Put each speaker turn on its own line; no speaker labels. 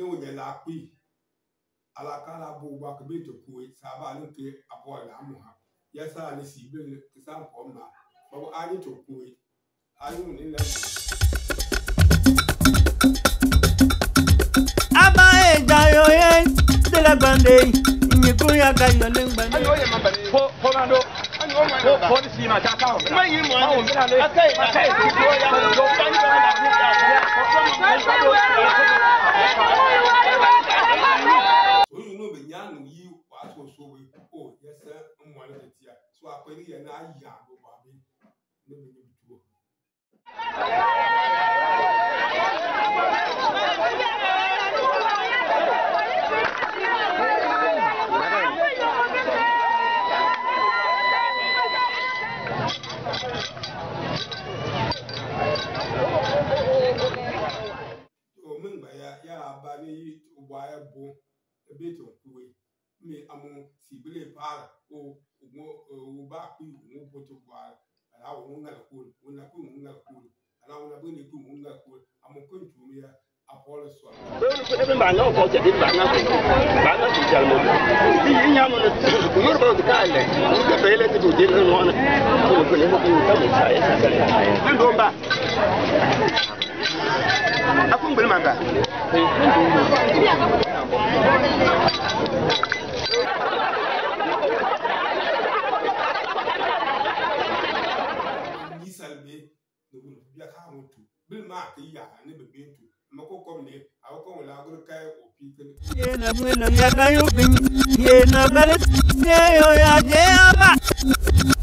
no ye la qui ala kala bo ba ke be to ku saba ni ke apo la mu ha yes I ni si be sam ko ma ba ani to ku ayu ni la
aba e jayo ye de la bande ni ku ya ga yo le bande
ayo ye mamba po mando po ni si ma ta ka ma yi mo ani akai ko ya do ka ni ba la
so you know be nyan yi wa so we oh yes mo wale de tia so akwani ye na ya go ba be ne be ni tuo o min ba ya ba ni wa ya bo e be to ku me amu si bile para o ba ku mo bo to wa ala o ngal ku na ku ngal ku ala o na bu ni ku ngal ku amu ko tu ya apolo so
even ba na ko te ba na ti jal mo yi nya mo ku yor ba ka le ku be le ti do de no na ko le mo ku ta mo sai sa ndo ba aku ngel manga
ni salbe do ya ka mo tu bil ma ke ya ne be be tu mako ko ne aw ko la gro kai o pi ke
ye na bueno ya ga yo bin ye na bare ye yo ya je aba